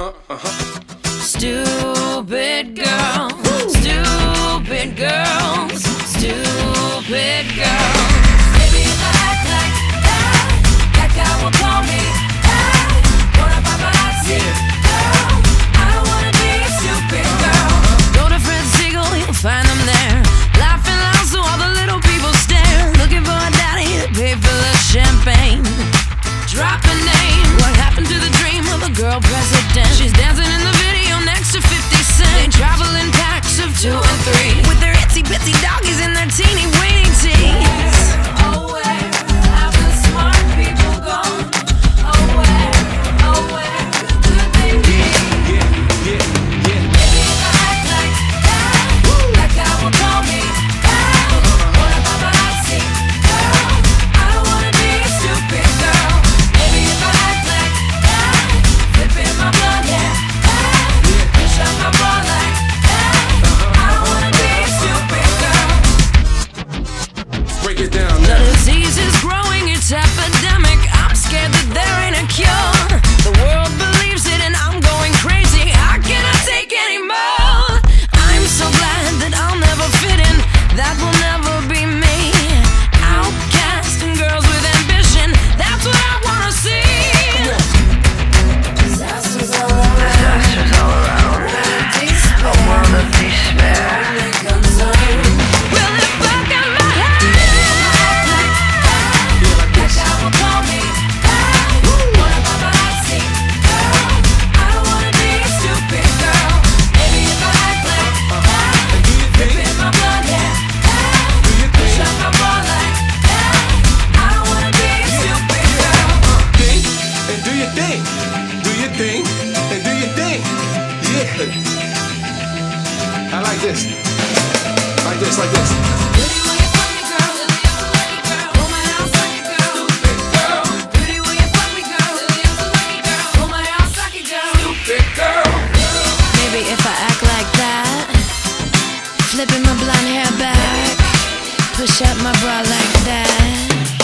Stupid girl, stupid girls, stupid girls. Baby, if I act like that guy will call me. Wanna buy my seat, girl? I don't wanna be a stupid girl. Go to Fred Siegel, you'll find them there, laughing loud so all the little people stare, looking for a daddy to pay for the champagne. Drop a name. What happened to the dream of a girl president? She's dancing in the video next to 50 Cent. They travel in packs of 2 and 3 with their itsy bitsy doggies and their teeny weeny teeth. Oh, where have the smart people gone? Oh, where could they be? Maybe if I act like that guy will call me. Wanna buy my seat, girl? I don't wanna be a stupid girl. Maybe if I act like that, flipping my blood, push up my bra like that. I don't wanna be a stupid girl. Break it down The now. disease is growing, it's epidemic. I'm scared that there ain't a cure. The world believes it and I'm going crazy. I cannot take anymore. I'm so glad that I'll never fit in. That will never be me. Outcast and girls with ambition, that's what I wanna see. Disasters all around. A world of despair. Well, if I got my head, that guy will call me. Wanna buy my seat, girl? I don't wanna be a stupid girl. Maybe if I act like that, flipping my blood, push up my bra like that. I don't wanna be a stupid girl. Think and do your thing. Do your thing and do your thing. Yeah. I like this. Like this, like this. Pretty will you fuck me, girl? Lucky girl. Pull my house like a girl. Stupid girl. Pretty will you fuck me, girl? Lucky girl. Pull my house like a girl. Stupid girl. Maybe if I act like that, flipping my blonde hair back, push up my bra like that.